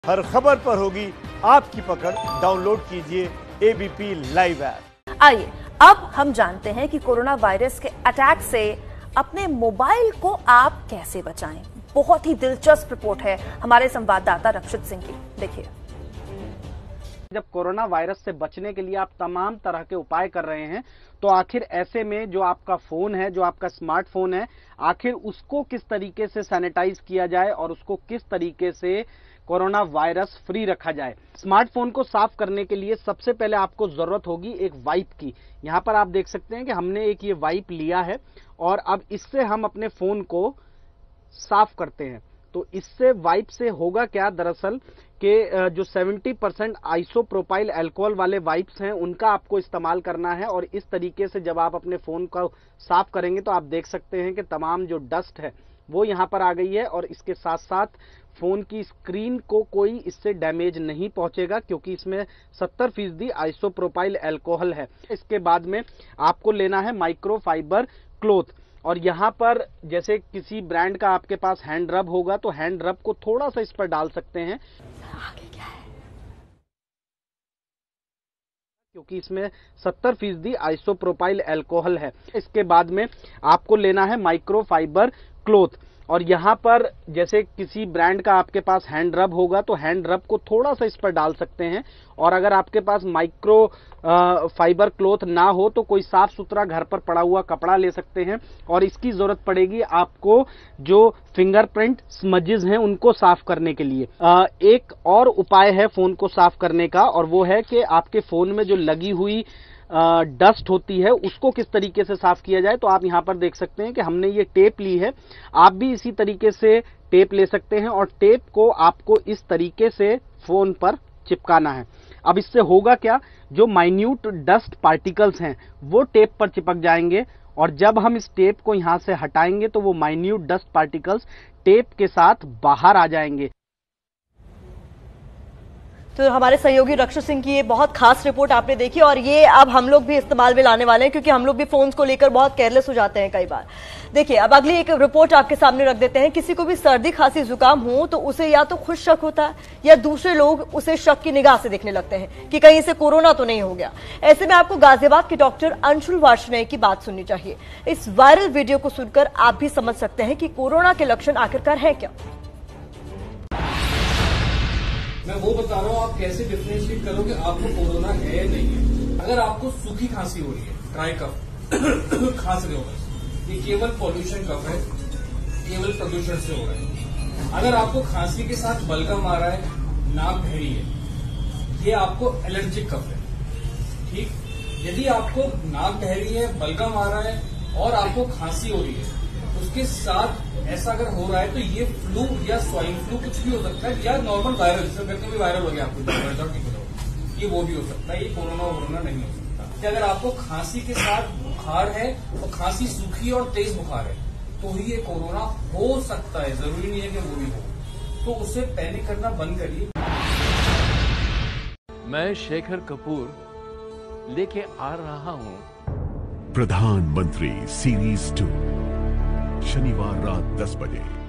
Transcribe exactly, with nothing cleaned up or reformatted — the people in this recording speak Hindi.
हर खबर पर होगी आपकी पकड़। डाउनलोड कीजिए एबीपी लाइव ऐप। आइए अब हम जानते हैं कि कोरोना वायरस के अटैक से अपने मोबाइल को आप कैसे बचाएं। बहुत ही दिलचस्प रिपोर्ट है हमारे संवाददाता रक्षित सिंह की, देखिए। जब कोरोना वायरस से बचने के लिए आप तमाम तरह के उपाय कर रहे हैं, तो आखिर ऐसे में जो आपका फोन है, जो आपका स्मार्टफोन है, आखिर उसको किस तरीके से सैनिटाइज किया जाए और उसको किस तरीके से कोरोना वायरस फ्री रखा जाए। स्मार्टफोन को साफ करने के लिए सबसे पहले आपको जरूरत होगी एक वाइप की। यहाँ पर आप देख सकते हैं कि हमने एक ये वाइप लिया है और अब इससे हम अपने फोन को साफ करते हैं। तो इससे वाइप से होगा क्या, दरअसल कि जो सत्तर परसेंट आइसोप्रोपाइल अल्कोहल वाले वाइप्स हैं उनका आपको इस्तेमाल करना है। और इस तरीके से जब आप अपने फोन को साफ करेंगे तो आप देख सकते हैं कि तमाम जो डस्ट है वो यहाँ पर आ गई है और इसके साथ साथ फोन की स्क्रीन को कोई इससे डैमेज नहीं पहुंचेगा, क्योंकि इसमें सत्तर फीसदी आइसोप्रोपाइल अल्कोहल है। इसके बाद में आपको लेना है माइक्रोफाइबर क्लॉथ, और यहाँ पर जैसे किसी ब्रांड का आपके पास हैंड रब होगा तो हैंड रब को थोड़ा सा इस पर डाल सकते हैं, आगे क्या है? क्योंकि इसमें सत्तर फीसदी आइसोप्रोपाइल अल्कोहल है। इसके बाद में आपको लेना है माइक्रोफाइबर क्लॉथ, और यहाँ पर जैसे किसी ब्रांड का आपके पास हैंड रब होगा तो हैंड रब को थोड़ा सा इस पर डाल सकते हैं। और अगर आपके पास माइक्रो फाइबर क्लॉथ ना हो तो कोई साफ सुथरा घर पर पड़ा हुआ कपड़ा ले सकते हैं। और इसकी जरूरत पड़ेगी आपको जो फिंगरप्रिंट स्मजेस हैं उनको साफ करने के लिए। आ, एक और उपाय है फोन को साफ करने का, और वो है कि आपके फोन में जो लगी हुई डस्ट होती है उसको किस तरीके से साफ किया जाए। तो आप यहाँ पर देख सकते हैं कि हमने ये टेप ली है, आप भी इसी तरीके से टेप ले सकते हैं और टेप को आपको इस तरीके से फोन पर चिपकाना है। अब इससे होगा क्या, जो माइन्यूट डस्ट पार्टिकल्स हैं वो टेप पर चिपक जाएंगे, और जब हम इस टेप को यहाँ से हटाएंगे तो वो माइन्यूट डस्ट पार्टिकल्स टेप के साथ बाहर आ जाएंगे। तो हमारे सहयोगी रक्षित सिंह की ये बहुत खास रिपोर्ट आपने देखी, और ये अब हम लोग भी इस्तेमाल में लाने वाले हैं, क्योंकि हम लोग भी फोन्स को लेकर बहुत केयरलेस हो जाते हैं कई बार। देखिए अब अगली एक रिपोर्ट आपके सामने रख देते हैं। किसी को भी सर्दी खांसी जुकाम हो तो उसे या तो खुद शक होता है या दूसरे लोग उसे शक की निगाह से देखने लगते हैं कि कहीं इसे कोरोना तो नहीं हो गया। ऐसे में आपको गाजियाबाद के डॉक्टर अंशुल वार्ष्णेय की बात सुननी चाहिए। इस वायरल वीडियो को सुनकर आप भी समझ सकते हैं कि कोरोना के लक्षण आखिरकार है क्या। मैं वो बता रहा हूँ, आप कैसे डिफरेंशिएट करोगे आपको कोरोना है या नहीं है। अगर आपको सूखी खांसी हो रही है, ड्राई कफ खांस रहे हो, ये केवल पॉल्यूशन कफ है, केवल प्रदूषण से हो रहा है। अगर आपको खांसी के साथ बलगम आ रहा है, नाक बह रही है, ये आपको एलर्जिक कफ है। ठीक, यदि आपको नाक बह रही है, बलगम आ रहा है और आपको खांसी हो रही है, उसके साथ ऐसा अगर हो रहा है तो ये फ्लू या स्वाइन फ्लू कुछ भी हो सकता है, या नॉर्मल वायरल, जिसमें कहते भी वायरल हो गया आपको, ये वो भी हो सकता है। ये कोरोना वोरोना नहीं हो सकता। कि अगर आपको खांसी के साथ बुखार है और खांसी सूखी और तेज बुखार है तो ही ये कोरोना हो सकता है, जरूरी नहीं है कि वो भी हो। तो उससे पैनिक करना बंद करिए। मैं शेखर कपूर लेके आ रहा हूं प्रधानमंत्री सीरीज टू, शनिवार रात दस बजे।